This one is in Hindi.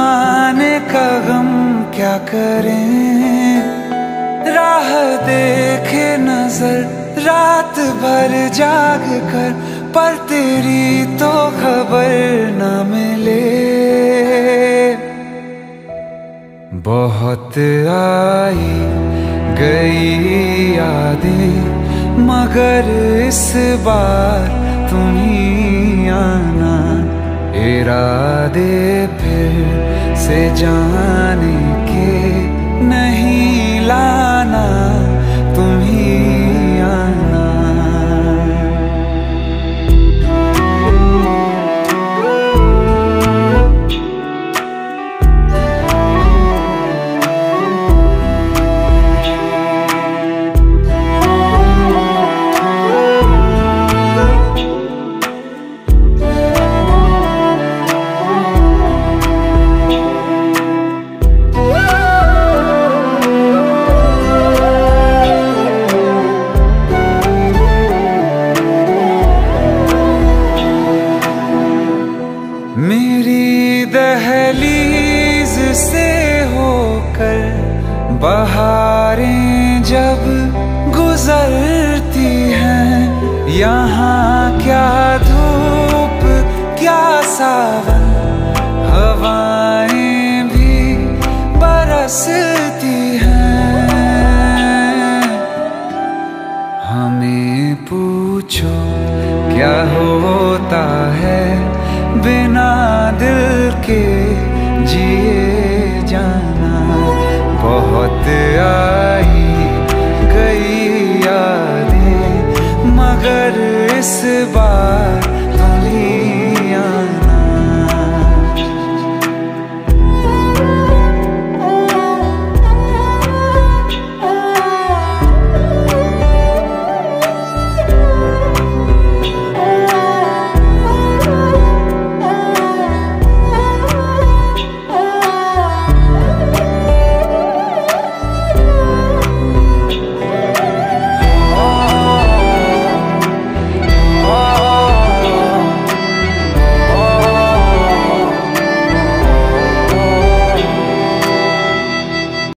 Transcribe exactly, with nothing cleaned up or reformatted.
जमाने का गम क्या करें, राह देखे नजर रात भर जाग कर, पर तेरी तो खबर न मिले। बहुत आई गई यादें मगर इस बार तुम ही आना, इरादे फिर से जाने के नहीं लाना, तुम ही आना। मेरी दहलीज से होकर बहारें जब गुजरती हैं, यहाँ क्या धूप क्या सावन